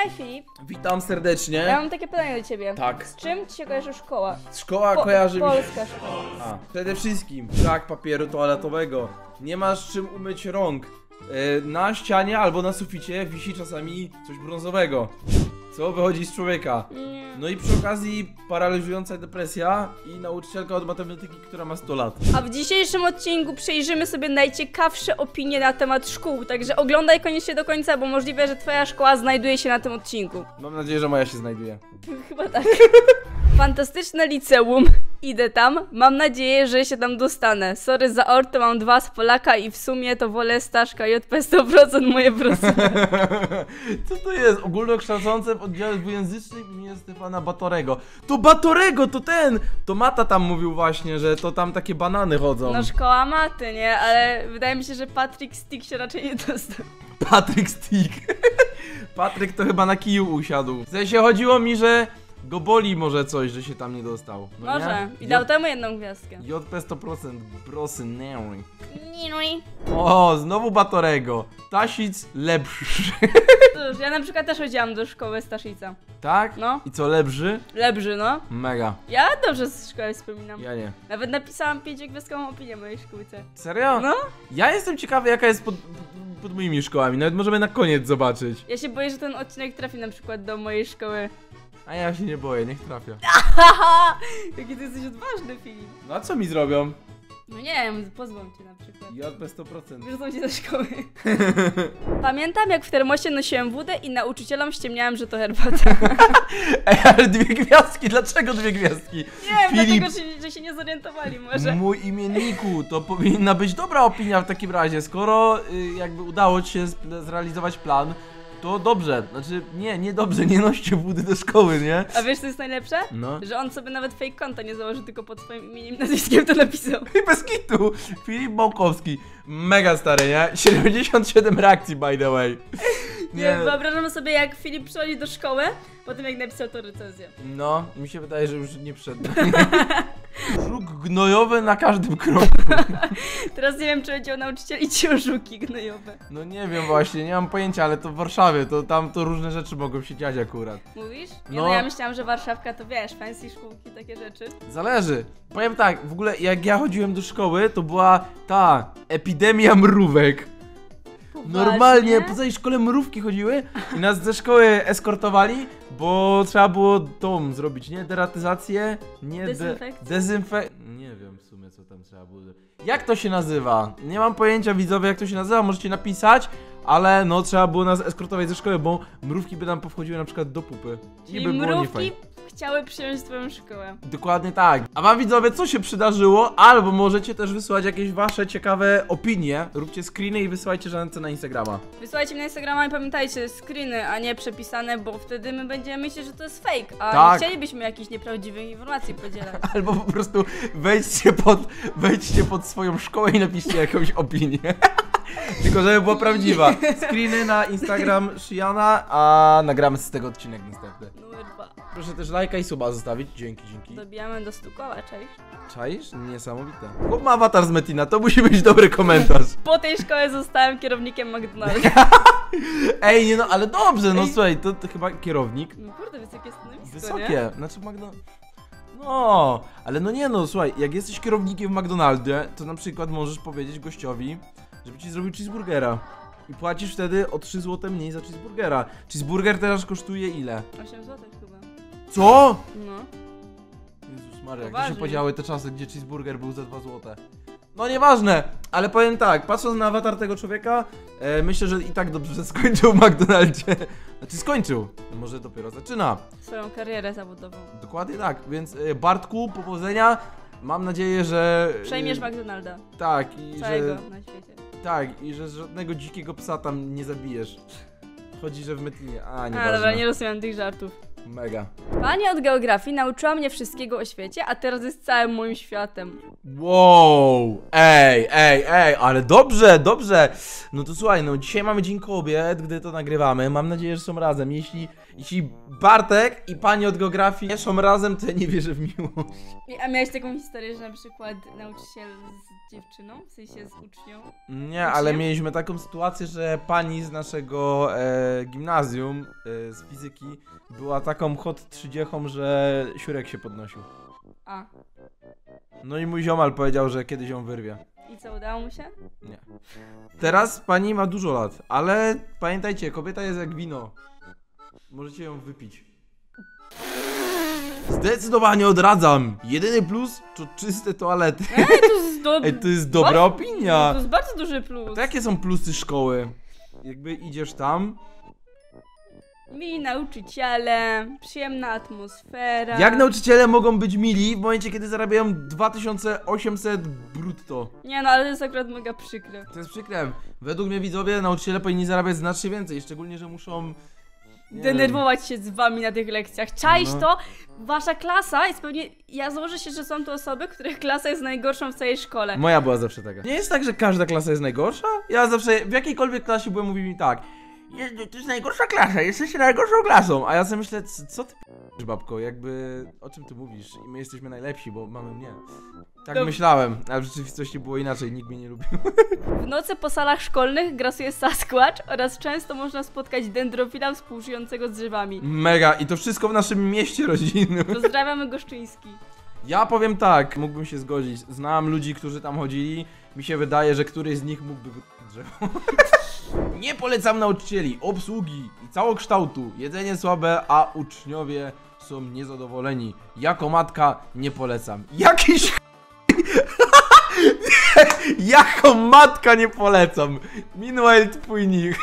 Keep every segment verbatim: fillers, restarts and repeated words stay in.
Hej Filip. Witam serdecznie. Ja mam takie pytanie do ciebie. Tak. Z czym ci się kojarzy szkoła? Szkoła Po kojarzy mi się... Polska szkoła. A, przede wszystkim brak papieru toaletowego. Nie masz czym umyć rąk. Yy, na ścianie albo na suficie wisi czasami coś brązowego. Co wychodzi z człowieka. Nie. No i przy okazji paraliżująca depresja i nauczycielka od matematyki, która ma sto lat. A w dzisiejszym odcinku przejrzymy sobie najciekawsze opinie na temat szkół, także oglądaj koniecznie do końca, bo możliwe, że twoja szkoła znajduje się na tym odcinku. Mam nadzieję, że moja się znajduje. Chyba tak. Fantastyczne liceum. Idę tam. Mam nadzieję, że się tam dostanę. Sorry za orto, mam dwa z Polaka i w sumie to wolę Staszka J P sto procent moje prosy. Co to jest? Ogólnokształcące w oddziale dwujęzycznym imienia Stefana Batorego. To Batorego, to ten! To Mata tam mówił właśnie, że to tam takie banany chodzą. No szkoła maty, nie? Ale wydaje mi się, że Patrick Stick się raczej nie dostał. Patryk Stick. Patryk to chyba na kiju usiadł. W sensie chodziło mi, że go boli może coś, że się tam nie dostał. No Może. nie? I dał temu jedną gwiazdkę. J P sto procent, brosy nery. Ninui. O, znowu Batorego. Tasic lepszy. Cóż, ja na przykład też chodziłam do szkoły Staszica. Tak? No. I co, lepszy? Lepszy, no. Mega. Ja dobrze z szkoły wspominam. Ja nie. Nawet napisałam pięciogwiazdkową opinię mojej szkółce. Serio? No. Ja jestem ciekawy, jaka jest pod, pod moimi szkołami. Nawet możemy na koniec zobaczyć. Ja się boję, że ten odcinek trafi na przykład do mojej szkoły. A ja się nie boję, niech trafia. Haha! Jaki ty jesteś odważny, Filip. No a co mi zrobią? No nie wiem, pozwą cię na przykład. J P sto procent. Wyrzucą cię ze szkoły. Pamiętam, jak w termosie nosiłem wódę i nauczycielom ściemniałem, że to herbata. Ej, ale dwie gwiazdki, dlaczego dwie gwiazdki? Nie wiem, Filip, dlatego, że, że się nie zorientowali może. mój imienniku, to powinna być dobra opinia w takim razie. Skoro y, jakby udało ci się zrealizować plan, to dobrze. Znaczy, nie, nie dobrze, nie noście wody do szkoły, nie? A wiesz, co jest najlepsze? No. Że on sobie nawet fake konta nie założy, tylko pod twoim imieniem i nazwiskiem to napisał. I bez kitu. Filip Bałkowski. Mega stary, nie? siedemdziesiąt siedem reakcji, by the way. Nie, wyobrażamy sobie, jak Filip przychodzi do szkoły, po tym jak napisał to recenzję. No, mi się wydaje, że już nie wszedł. Żuk gnojowy na każdym kroku. Teraz nie wiem, czy będzie o nauczycieli ci o żuki gnojowe. No nie wiem właśnie, nie mam pojęcia, ale to w Warszawie, to tam to różne rzeczy mogą się dziać akurat. Mówisz? Nie, No. no ja myślałam, że Warszawka to wiesz, fancy szkółki, takie rzeczy. Zależy. Powiem tak, w ogóle jak ja chodziłem do szkoły, to była ta epidemia mrówek. Normalnie po całej szkole mrówki chodziły i nas ze szkoły eskortowali, bo trzeba było dom zrobić, nie? Deratyzację, nie Dezynfekcję? De dezynfe... Nie wiem w sumie co tam trzeba było. Jak to się nazywa? Nie mam pojęcia, widzowie, jak to się nazywa, możecie napisać, ale no trzeba było nas eskortować ze szkoły, bo mrówki by nam powchodziły na przykład do pupy. Czyli I by było mrówki niefajnie. chciały przyjąć twoją szkołę. Dokładnie tak. A wam widzowie, co się przydarzyło? Albo możecie też wysłać jakieś wasze ciekawe opinie. Róbcie screeny i wysyłajcie żadne na Instagrama. Wysyłajcie mi na Instagrama i pamiętajcie, screeny, a nie przepisane, bo wtedy my będziemy myśleć, że to jest fake, a Tak. nie chcielibyśmy jakichś nieprawdziwych informacji podzielać. Albo po prostu wejdźcie pod, wejdźcie pod swoją szkołę i napiszcie jakąś opinię. Tylko żeby była prawdziwa. Screeny na Instagram Shiana, a nagramy z tego odcinek następny. Numer dwa. Proszę też lajka i suba zostawić. Dzięki, dzięki. Dobijamy do stu koła, cześć. Czaisz? Niesamowite. Chłop ma awatar z Metina, to musi być dobry komentarz. Po tej szkole zostałem kierownikiem McDonald's. Ej, nie no, ale dobrze, no Ej. słuchaj, to, to chyba kierownik. No kurde, wysokie stanowisko, nie? Wysokie, znaczy Magno... No, ale no nie no, słuchaj, jak jesteś kierownikiem w McDonaldzie, to na przykład możesz powiedzieć gościowi, żeby ci zrobił cheeseburgera. I płacisz wtedy o trzy złote mniej za cheeseburgera. Cheeseburger teraz kosztuje ile? osiem złotych chyba. Co? No. Jezus Maria, jak to się Poważnie. podziały te czasy, gdzie cheeseburger był za dwa złote. No nieważne, ale powiem tak, patrząc na awatar tego człowieka, e, myślę, że i tak dobrze skończył w McDonaldzie. Znaczy skończył, może dopiero zaczyna. Swoją karierę zawodową. Dokładnie tak, więc e, Bartku, powodzenia. Mam nadzieję, że... e, Przejmiesz McDonalda. Tak, i Całego że... na świecie. Tak, i że żadnego dzikiego psa tam nie zabijesz. Chodzi, że w Metlinie, a nie A dobra, nie rozumiem tych żartów. Mega. Pani od geografii nauczyła mnie wszystkiego o świecie, a teraz jest całym moim światem. Wow, ej, ej, ej, ale dobrze, dobrze. No to słuchaj, no dzisiaj mamy Dzień Kobiet, gdy to nagrywamy. Mam nadzieję, że są razem. Jeśli, jeśli Bartek i pani od geografii nie są razem, to ja nie wierzę w miłość. A miałeś taką historię, że na przykład nauczyciel z dziewczyną, w sensie z ucznią? Nie, ale mieliśmy taką sytuację, że pani z naszego e, gimnazjum e, z fizyki była taką hot trzydziechą, że siurek się podnosił. A. No i mój ziomal powiedział, że kiedyś ją wyrwie. I co, udało mu się? Nie. Teraz pani ma dużo lat, ale pamiętajcie, kobieta jest jak wino. Możecie ją wypić. Zdecydowanie odradzam. Jedyny plus to czyste toalety. Ej, to jest, do... Ej, to jest dobra Ba- opinia. To jest bardzo duży plus. To jakie są plusy szkoły? Jakby idziesz tam. Mili nauczyciele, przyjemna atmosfera. Jak nauczyciele mogą być mili w momencie, kiedy zarabiają dwa tysiące osiemset brutto? Nie no, ale to jest akurat mega przykre. To jest przykre. Według mnie, widzowie, nauczyciele powinni zarabiać znacznie więcej, szczególnie, że muszą... nie Denerwować się z wami na tych lekcjach. Czaisz No. to? Wasza klasa jest pewnie... Ja założę się, że są to osoby, których klasa jest najgorszą w całej szkole. wiem. Moja była zawsze taka. Nie jest tak, że każda klasa jest najgorsza? Ja zawsze, w jakiejkolwiek klasie byłem, mówili mi tak: "Je- to jest najgorsza klasa, jesteście najgorszą klasą." A ja sobie myślę, c- co ty p***sz, babko, jakby, o czym ty mówisz? I my jesteśmy najlepsi, bo mamy mnie. Tak Dob- myślałem, ale w rzeczywistości było inaczej, nikt mnie nie lubił. W nocy po salach szkolnych grasuje Sasquatch oraz często można spotkać dendrofila współżyjącego z drzewami. Mega, i to wszystko w naszym mieście rodzinnym. Pozdrawiamy Goszczyński. Ja powiem tak, mógłbym się zgodzić. Znam ludzi, którzy tam chodzili. Mi się wydaje, że któryś z nich mógłby wykupić drzewo. Nie polecam nauczycieli, obsługi i całokształtu. Jedzenie słabe, a uczniowie są niezadowoleni. Jako matka nie polecam. Jakiś ch- Jako matka nie polecam. Meanwhile twój nich.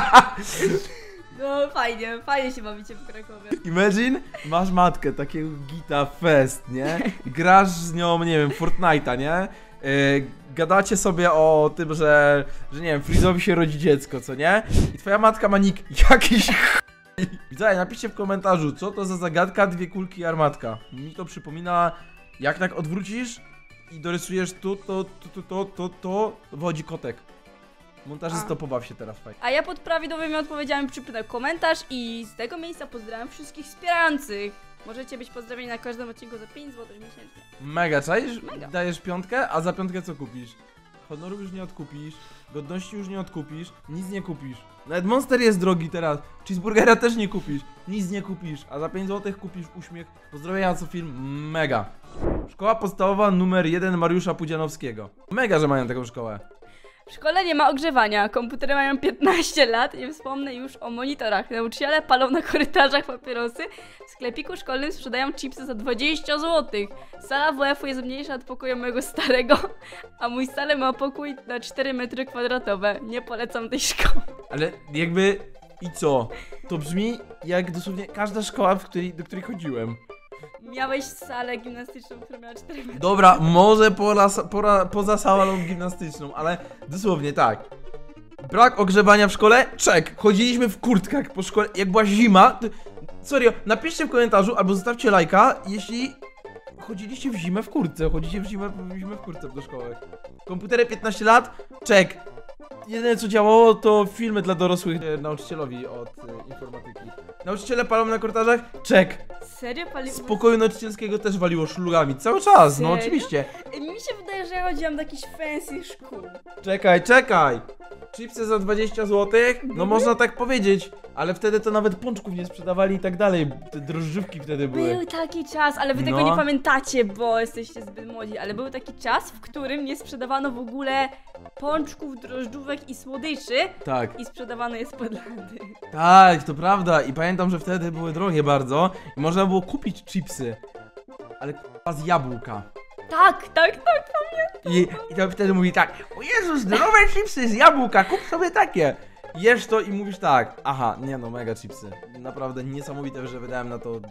No fajnie, fajnie się bawicie w Krakowie. Imagine, masz matkę, takiego gita fest, nie? Grasz z nią, nie wiem, Fortnite'a, nie? Yy, gadacie sobie o tym, że, że nie wiem, Freeze'owi się rodzi dziecko, co nie? I twoja matka ma nick jakiś ch... Widzę, napiszcie w komentarzu, co to za zagadka, dwie kulki i armatka. Mi to przypomina, jak tak odwrócisz i dorysujesz tu, to, to, to, to, to, to, wchodzi kotek. Montażysto, A. pobaw się teraz fajnie. A ja pod prawidłowymi odpowiedziami przypnę komentarz i z tego miejsca pozdrawiam wszystkich wspierających. Możecie być pozdrowieni na każdym odcinku za pięć złotych miesięcznie. Mega, czaisz? Mega. Dajesz piątkę, a za piątkę co kupisz? Honoru już nie odkupisz, godności już nie odkupisz, nic nie kupisz. Nawet Monster jest drogi teraz, cheeseburgera też nie kupisz, nic nie kupisz, a za pięć złotych kupisz uśmiech. Pozdrowienia co film, mega. Szkoła podstawowa numer jeden Mariusza Pudzianowskiego. Mega, że mają taką szkołę. W szkole nie ma ogrzewania, komputery mają piętnaście lat, nie wspomnę już o monitorach. Nauczyciele palą na korytarzach papierosy, w sklepiku szkolnym sprzedają chipsy za dwadzieścia złotych. Sala W F-u jest mniejsza od pokoju mojego starego, a mój stary ma pokój na cztery metry kwadratowe. Nie polecam tej szkoły. Ale jakby, i co? To brzmi jak dosłownie każda szkoła, w której, do której chodziłem. Miałeś salę gimnastyczną, która miała cztery metry. Dobra, może pora, pora, poza salą gimnastyczną, ale dosłownie tak. Brak ogrzewania w szkole? Czek. Chodziliśmy w kurtkach po szkole. Jak była zima, to... Serio, napiszcie w komentarzu albo zostawcie lajka, jeśli chodziliście w zimę w kurtce. Chodzicie w zimę, w zimę w kurtce do szkoły. Komputery piętnaście lat? Czek. Jedyne co działało to filmy dla dorosłych e, nauczycielowi od e, informatyki. Nauczyciele palą na korytarzach? Czek. Serio pali... Z pokoju nauczycielskiego też waliło szlugami. Cały czas, no Serio? oczywiście. Ej, Mi się wydaje, że ja chodziłam do jakichś fancy szkół. Czekaj, czekaj! Chipsy za dwadzieścia złotych? No można tak powiedzieć, ale wtedy to nawet pączków nie sprzedawali i tak dalej. Te drożdżówki wtedy były. Był taki czas, ale wy tego No. nie pamiętacie, bo jesteście zbyt młodzi, ale był taki czas, w którym nie sprzedawano w ogóle pączków, drożdżówek i słodyczy Tak, i sprzedawano je z podlady. tak, to prawda. I pamiętam, że wtedy były drogie bardzo i można było kupić chipsy. Ale k***a z jabłka. Tak, tak, tak. I, i to wtedy mówi tak: o Jezus, zdrowe chipsy z jabłka, kup sobie takie. Jesz to i mówisz tak: aha, nie no, mega chipsy. Naprawdę niesamowite, że wydałem na to d-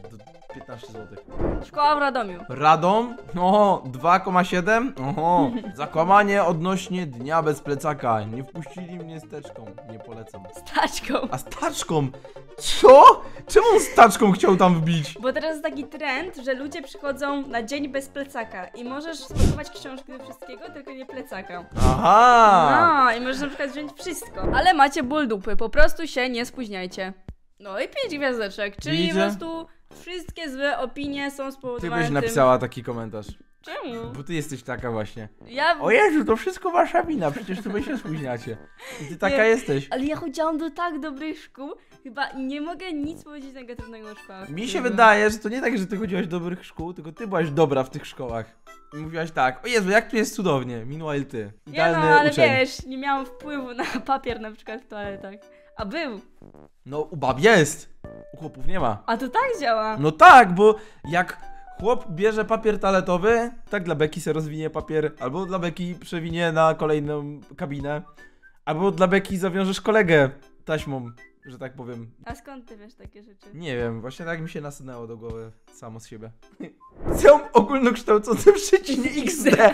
piętnaście złotych. Szkoła w Radomiu. Radom? No, dwa przecinek siedem? Oho, zakłamanie odnośnie dnia bez plecaka. Nie wpuścili mnie z teczką, nie polecam. Z taczką. A z taczką? Co? Czemu on z taczką chciał tam wbić? Bo teraz jest taki trend, że ludzie przychodzą na dzień bez plecaka i możesz spakować książki do wszystkiego, tylko nie plecaka. Aha! No i możesz na przykład wziąć wszystko. Ale macie ból dupy, po prostu się nie spóźniajcie. No i pięć gwiazdeczek, czyli Widzicie? po prostu wszystkie złe opinie są Ty spowodowane byś tym... napisała taki komentarz. Czemu? Bo ty jesteś taka właśnie. Ja... O Jezu, to wszystko wasza wina, przecież tu wy się spóźniacie. I ty taka Nie. jesteś. Ale ja chodziłam do tak dobrych szkół, chyba nie mogę nic powiedzieć negatywnego o szkołach. Mi się wydaje, że to nie tak, że ty chodziłaś do dobrych szkół, tylko ty byłaś dobra w tych szkołach. I mówiłaś tak, o Jezu, jak tu jest cudownie, meanwhile ty. Nie no, Idealny ale uczeń. wiesz, nie miałam wpływu na papier na przykład w toaletach. A był. No u bab jest, u chłopów nie ma. A to tak działa. No tak, bo jak chłop bierze papier toaletowy, tak dla beki se rozwinie papier, albo dla beki przewinie na kolejną kabinę, albo dla beki zawiążesz kolegę taśmą, że tak powiem. A skąd ty wiesz takie rzeczy? Nie wiem, właśnie tak mi się nasunęło do głowy samo z siebie. Są ogólnokształcące przecinie iks de.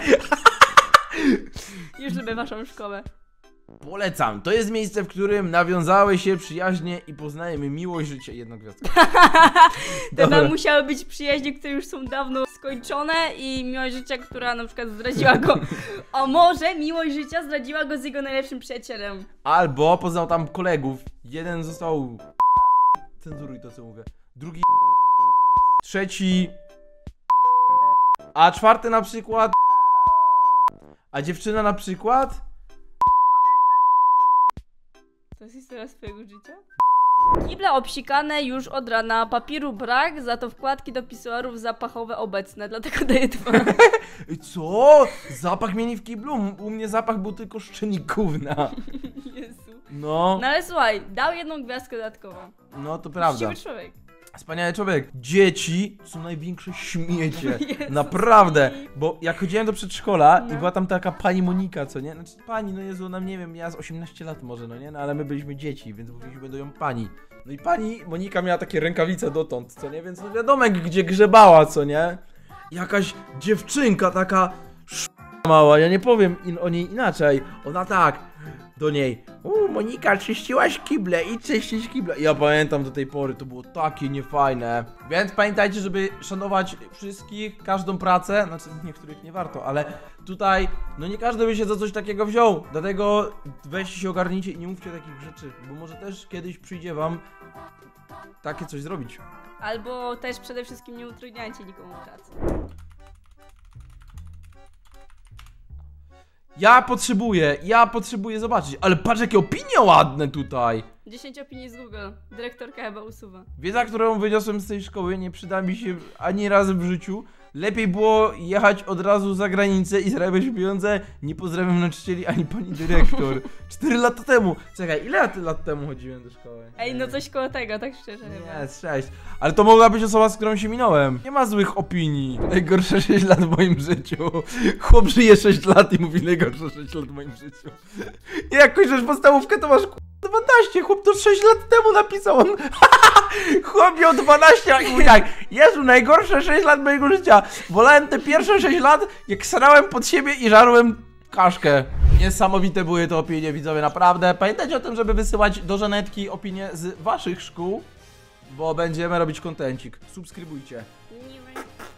Już lubię waszą szkołę. Polecam, to jest miejsce, w którym nawiązały się przyjaźnie i poznajemy miłość życia. Jedna gwiazdka. To Dobra. tam musiały być przyjaźnie, które już są dawno skończone i miłość życia, która na przykład zdradziła go. A może miłość życia zdradziła go z jego najlepszym przyjacielem. Albo poznał tam kolegów. Jeden został... Cenzuruj to, co mówię. Drugi... Trzeci... A czwarty na przykład... A dziewczyna na przykład... To jest historia swojego życia? Kible obsikane już od rana, papieru brak, za to wkładki do pisuarów zapachowe obecne, dlatego daję dwa. Co? Zapach mieli w kiblu? U mnie zapach był tylko szczenik gówna. Jezu. No, No ale słuchaj, dał jedną gwiazdkę dodatkową. no to prawda. Uczciwy człowiek. Wspaniały człowiek. Dzieci są największe śmiecie. Jezus, Naprawdę. mi. Bo jak chodziłem do przedszkola No. i była tam taka pani Monika, co nie? Znaczy pani, no Jezu, ona nie wiem, miała z osiemnaście lat może, no nie? No ale my byliśmy dzieci, więc mówiliśmy do ją pani. No i pani Monika miała takie rękawice dotąd, co nie? Więc no wiadomo gdzie grzebała, co nie? Jakaś dziewczynka taka sz... mała, ja nie powiem in o niej inaczej. Ona tak do niej: u, Monika, czyściłaś kible i czyścić kible. Ja pamiętam do tej pory, to było takie niefajne. Więc pamiętajcie, żeby szanować wszystkich, każdą pracę. Znaczy niektórych nie warto, ale tutaj no nie każdy by się za coś takiego wziął. Dlatego weźcie się, ogarnijcie i nie mówcie takich rzeczy, bo może też kiedyś przyjdzie wam takie coś zrobić. Albo też przede wszystkim nie utrudniajcie nikomu pracy. Ja potrzebuję, ja potrzebuję zobaczyć, ale patrz jakie opinie ładne tutaj. dziesięć opinii z Google. Dyrektorka chyba usuwa. Wiedza, którą wyniosłem z tej szkoły, nie przyda mi się ani razu w życiu. Lepiej było jechać od razu za granicę i zarabiać pieniądze. Nie pozdrawiam nauczycieli ani pani dyrektor. Cztery lata temu. Czekaj, ile lat, lat temu chodziłem do szkoły? Ej, no coś koło tego, tak szczerze chyba. Nie, z sześć. Ale to mogła być osoba, z którą się minąłem. Nie ma złych opinii. Najgorsze sześć lat w moim życiu. Chłop żyje sześć lat i mówi najgorsze sześć lat w moim życiu. Nie, jak kończysz podstawówkę, to masz dwanaście. Chłop to sześć lat temu napisał. On... Chłop miał dwanaście i mówi tak: Jezu, najgorsze sześć lat mojego życia. Wolałem te pierwsze sześć lat, jak sarałem pod siebie i żarłem kaszkę. Niesamowite były te opinie, widzowie, naprawdę. Pamiętajcie o tym, żeby wysyłać do Żanetki opinie z waszych szkół, bo będziemy robić kontencik. Subskrybujcie. Nie